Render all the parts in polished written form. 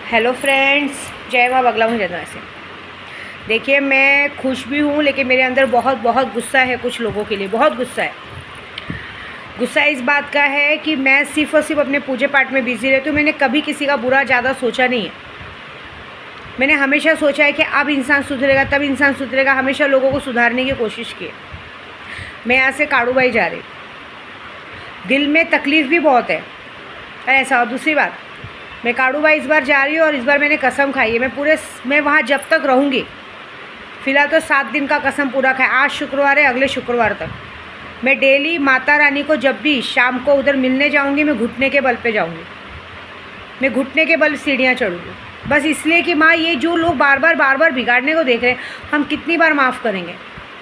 Hello friends, जय माँ बगला हूँ जगह से। देखिए, मैं खुश भी हूँ लेकिन मेरे अंदर बहुत बहुत गुस्सा है। कुछ लोगों के लिए बहुत गुस्सा है। गुस्सा इस बात का है कि मैं सिर्फ़ और सिर्फ अपने पूजे पाठ में बिज़ी रहती हूँ। मैंने कभी किसी का बुरा ज़्यादा सोचा नहीं है। मैंने हमेशा सोचा है कि अब इंसान सुधरेगा, तब इंसान सुधरेगा। हमेशा लोगों को सुधारने की कोशिश की है। मैं यहाँ से काड़ूबाई जा रही, दिल में तकलीफ़ भी बहुत है ऐसा। और दूसरी बात, मैं काड़ूबाई इस बार जा रही हूँ और इस बार मैंने कसम खाई है, मैं वहाँ जब तक रहूँगी, फ़िलहाल तो 7 दिन का कसम पूरा खाया। आज शुक्रवार है, अगले शुक्रवार तक मैं डेली माता रानी को जब भी शाम को उधर मिलने जाऊँगी, मैं घुटने के बल पे जाऊँगी। मैं घुटने के बल सीढ़ियाँ चढ़ूँगी, बस इसलिए कि माँ, ये जो लोग बार बार बिगाड़ने को देख रहे हैं, हम कितनी बार माफ़ करेंगे।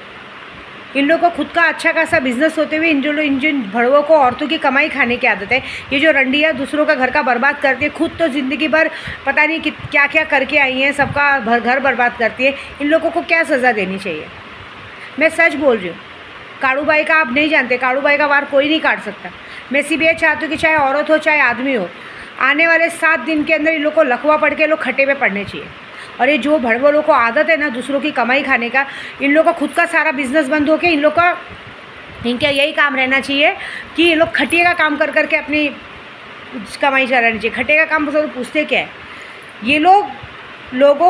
इन लोगों को खुद का अच्छा खासा बिजनेस होते हुए इन जिन भड़वों को औरतों की कमाई खाने की आदत है। ये जो रंडियाँ दूसरों का घर का बर्बाद करती है, खुद तो ज़िंदगी भर पता नहीं क्या क्या करके आई हैं, सबका घर बर्बाद करती है। इन लोगों को क्या सज़ा देनी चाहिए? मैं सच बोल रही हूँ। काड़ूबाई का आप नहीं जानते, काड़ूबाई का वार कोई नहीं काट सकता। मैं सिर्फ ये चाहती हूँ कि चाहे औरत हो चाहे आदमी हो, आने वाले 7 दिन के अंदर इन लोग को लकवा पढ़ के लोग खट्टे पे पड़ने चाहिए। और ये जो भड़वलों को आदत है ना दूसरों की कमाई खाने का, इन लोगों का खुद का सारा बिजनेस बंद होके इन लोग का इनका यही काम रहना चाहिए कि ये लोग खटिए का काम कर करके अपनी कमाई चलानी चाहिए। खटिए का काम तो पूछते क्या है? ये लोग लोगों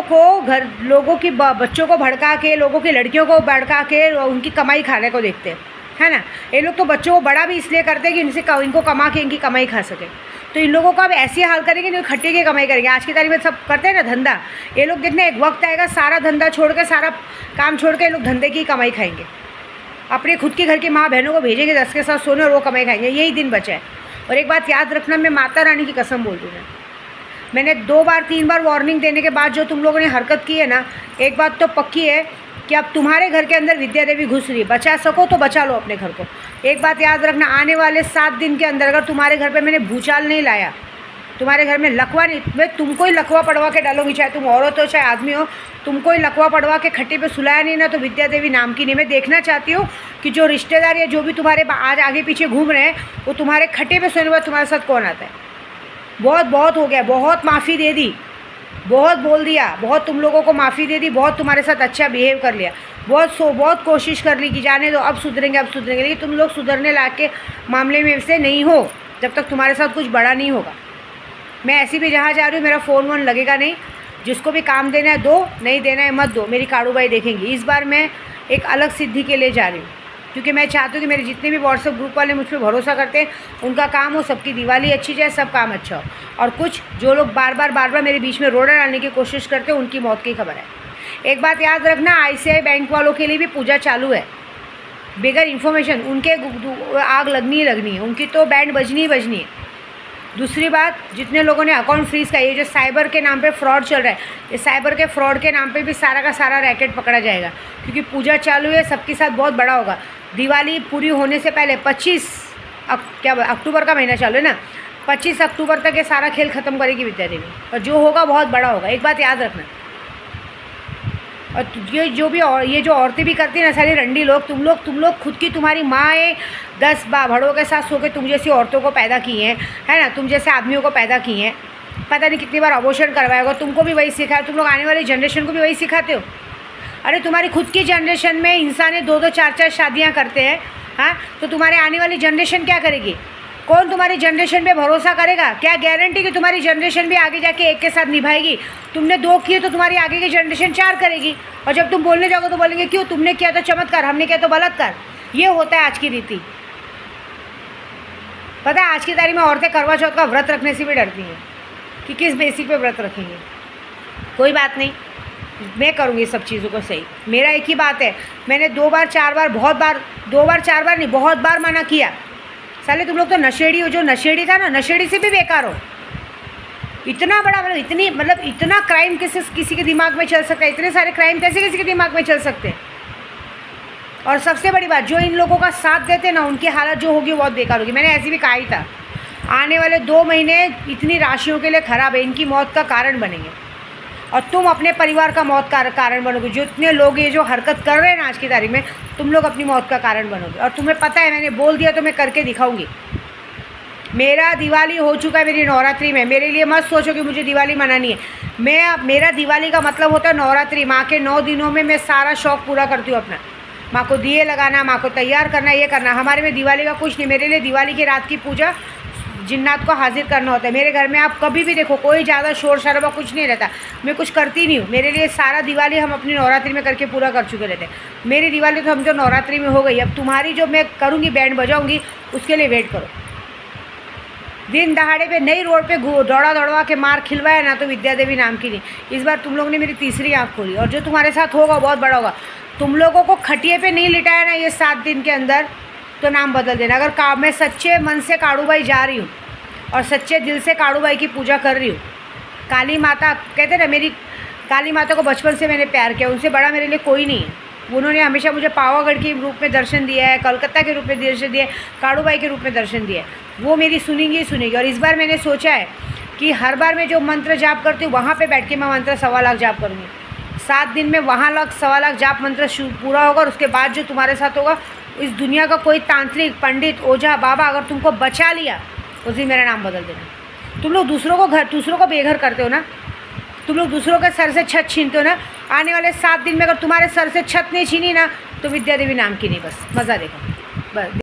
की बच्चों को भड़का के, लोगों की लड़कियों को भड़का के उनकी कमाई खाने को देखते हैं, है ना। ये लोग तो बच्चों को बड़ा भी इसलिए करते हैं कि इनको कमा के इनकी कमाई खा सके। तो इन लोगों को अब ऐसी हाल करेंगे, नहीं खट्टे की कमाई करेंगे। आज की तारीख में सब करते हैं ना धंधा। ये लोग देखना, एक वक्त आएगा सारा धंधा छोड़ के, सारा काम छोड़ के ये लोग धंधे की कमाई खाएंगे। अपने खुद के घर की माँ बहनों को भेजेंगे 10 के साथ सोने और वो कमाई खाएंगे। यही दिन बचा है। और एक बात याद रखना, मैं माता रानी की कसम बोल रही हूँ। मैंने 2 बार 3 बार वार्निंग देने के बाद जो तुम लोगों ने हरकत की है ना, एक बात तो पक्की है कि अब तुम्हारे घर के अंदर विद्या देवी घुस रही है। बचा सको तो बचा लो अपने घर को। एक बात याद रखना, आने वाले 7 दिन के अंदर अगर तुम्हारे घर पे मैंने भूचाल नहीं लाया, तुम्हारे घर में लकवा नहीं, मैं तुमको ही लकवा पड़वा के डालूंगी। चाहे तुम औरत हो चाहे आदमी हो, तुमको ही लकवा पड़वा के खट्टे पे सुलाया नहीं ना तो विद्या देवी नाम की नहीं। मैं देखना चाहती हूँ कि जो रिश्तेदार या जो भी तुम्हारे आज आगे पीछे घूम रहे हैं, वो तुम्हारे खट्टे पे सोने के बाद तुम्हारे साथ कौन आता है। बहुत हो गया। बहुत माफ़ी दे दी, बहुत बोल दिया, बहुत तुम लोगों को माफ़ी दे दी, बहुत तुम्हारे साथ अच्छा बिहेव कर लिया, बहुत कोशिश कर ली कि जाने दो, अब सुधरेंगे। लेकिन तुम लोग सुधरने लायक के मामले में से नहीं हो जब तक तुम्हारे साथ कुछ बड़ा नहीं होगा। मैं ऐसी भी जहाँ जा रही हूँ, मेरा फ़ोन वोन लगेगा नहीं। जिसको भी काम देना है दो, नहीं देना है मत दो। मेरी काड़ूबाई देखेंगी। इस बार मैं एक अलग सिद्धि के लिए जा रही हूँ, क्योंकि मैं चाहती हूँ कि मेरे जितने भी व्हाट्सएप ग्रुप वाले मुझ पर भरोसा करते हैं, उनका काम हो, सबकी दिवाली अच्छी जाए, सब काम अच्छा हो। और कुछ जो लोग बार बार मेरे बीच में रोड़ा डालने की कोशिश करते हैं, उनकी मौत की खबर है। एक बात याद रखना, ICICI बैंक वालों के लिए भी पूजा चालू है। बगैर इन्फॉर्मेशन उनके आग लगनी है, उनकी तो बैंड बजनी है। दूसरी बात, जितने लोगों ने अकाउंट फ्रीज का, ये जो साइबर के नाम पे फ्रॉड चल रहा है, ये साइबर के फ्रॉड के नाम पे भी सारा का सारा रैकेट पकड़ा जाएगा, क्योंकि पूजा चालू है। सबके साथ बहुत बड़ा होगा। दिवाली पूरी होने से पहले 25 अक्टूबर का महीना चालू है ना, 25 अक्टूबर तक ये सारा खेल ख़त्म करेगी विद्या देवी। और जो होगा बहुत बड़ा होगा, एक बात याद रखना। और ये जो औरतें भी करती हैं ना, सारी रंडी लोग, तुम लोग खुद की, तुम्हारी माँ 10 भड़ों के साथ सो के तुम जैसी औरतों को पैदा की हैं, है ना, तुम जैसे आदमियों को पैदा की हैं। पता नहीं कितनी बार अबॉर्शन करवाया होगा, तुमको भी वही सिखाया। तुम लोग आने वाली जनरेशन को भी वही सिखाते हो। अरे तुम्हारी खुद की जनरेशन में इंसान 2-2 4-4 शादियाँ करते हैं, हाँ, तो तुम्हारे आने वाली जनरेशन क्या करेगी? कौन तुम्हारी जनरेशन पे भरोसा करेगा? क्या गारंटी कि तुम्हारी जनरेशन भी आगे जाके एक के साथ निभाएगी? तुमने 2 किए तो तुम्हारी आगे की जनरेशन 4 करेगी। और जब तुम बोलने जाओगे तो बोलेंगे क्यों, तुमने किया तो चमत्कार, हमने किया तो बलात्कार। ये होता है आज की रीति। पता है, आज की तारीख में औरतें करवा चौथ का व्रत रखने से भी डरती हैं कि किस बेसिक पे व्रत रखेंगे। कोई बात नहीं, मैं करूँगी सब चीज़ों को सही। मेरा एक ही बात है, मैंने 2 बार 4 बार, बहुत बार, 2 बार 4 बार नहीं, बहुत बार मना किया। साले तुम लोग तो नशेड़ी हो। जो नशेड़ी था ना, नशेड़ी से भी बेकार हो। इतना बड़ा इतना क्राइम किसी के दिमाग में चल सकता है? इतने सारे क्राइम कैसे किसी के दिमाग में चल सकते हैं? और सबसे बड़ी बात, जो इन लोगों का साथ देते ना, उनकी हालत जो होगी बहुत बेकार होगी। मैंने ऐसे भी कहा ही था, आने वाले 2 महीने इतनी राशियों के लिए ख़राब है, इनकी मौत का कारण बनेंगे। और तुम अपने परिवार का मौत का कारण बनोगे। जितने लोग ये जो हरकत कर रहे हैं ना आज की तारीख में, तुम लोग अपनी मौत का कारण बनोगे। और तुम्हें पता है, मैंने बोल दिया तो मैं करके दिखाऊंगी। मेरा दिवाली हो चुका है मेरी नवरात्रि में। मेरे लिए मत सोचो कि मुझे दिवाली मनानी है। मेरा दिवाली का मतलब होता है नवरात्रि। माँ के 9 दिनों में मैं सारा शौक़ पूरा करती हूँ अपना। माँ को दिए लगाना, माँ को तैयार करना, ये करना। हमारे में दिवाली का कुछ नहीं। मेरे लिए दिवाली की रात की पूजा जिन्नात को हाजिर करना होता है। मेरे घर में आप कभी भी देखो कोई ज़्यादा शोर शराबा कुछ नहीं रहता। मैं कुछ करती नहीं हूँ। मेरे लिए सारा दिवाली हम अपनी नवरात्रि में करके पूरा कर चुके रहते हैं। मेरी दिवाली तो हम जो नवरात्रि में हो गई। अब तुम्हारी जो मैं करूँगी बैंड बजाऊँगी उसके लिए वेट करो। दिन दहाड़े पे नई रोड पे दौड़वा के मार खिलवाया ना तो विद्या देवी नाम की नहीं। इस बार तुम लोग ने मेरी तीसरी आँख खोली और जो तुम्हारे साथ होगा बहुत बड़ा होगा। तुम लोगों को खटिए पे नहीं लिटाया ना ये 7 दिन के अंदर तो नाम बदल देना। अगर मैं सच्चे मन से काड़ूबाई जा रही हूँ और सच्चे दिल से काड़ूबाई की पूजा कर रही हूँ। काली माता कहते ना, मेरी काली माता को बचपन से मैंने प्यार किया। उनसे बड़ा मेरे लिए कोई नहीं है। उन्होंने हमेशा मुझे पावागढ़ के रूप में दर्शन दिया है, कलकत्ता के रूप में दर्शन दिया है, काड़ूबाई के रूप में दर्शन दिया है। वो मेरी सुनेंगी ही सुनेगी। और इस बार मैंने सोचा है कि हर बार मैं जो मंत्र जाप करती हूँ वहाँ पे बैठ के मैं मंत्र 1.25 लाख जाप करूँगी। 7 दिन में वहाँ 1.25 लाख जाप मंत्र पूरा होगा। और उसके बाद जो तुम्हारे साथ होगा, इस दुनिया का कोई तांत्रिक, पंडित, ओझा, बाबा अगर तुमको बचा लिया उस दिन मेरा नाम बदल देना। तुम लोग दूसरों को बेघर करते हो ना, तुम लोग दूसरों के सर से छत छीनते हो ना। आने वाले 7 दिन में अगर तुम्हारे सर से छत नहीं छीनी ना तो विद्या देवी नाम की नहीं। बस मज़ा देखो बस।